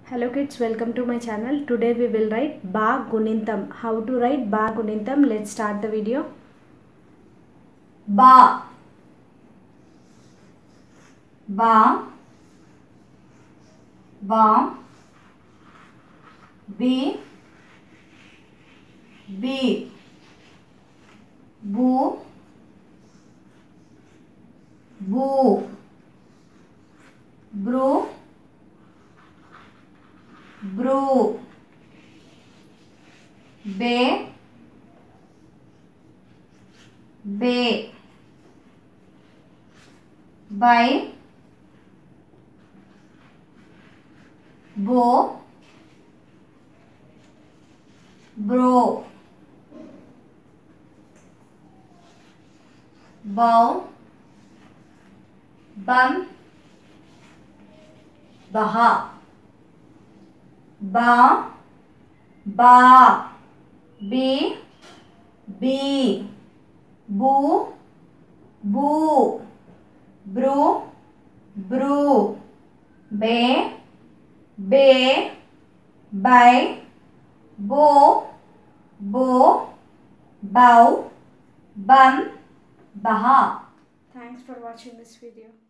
Hello kids, welcome to my channel. Today we will write Ba Gunintam. How to write Ba Gunintam? Let's start the video. Ba, ba, ba, B, B, boo, boo, brew, brew, bay, bay, by, bow, bro, bow, bum, baha, ba, ba, b, b, boo, boo, brew, brew, bay, bay, by, bow, bow, bow, bum, baha. Thanks for watching this video.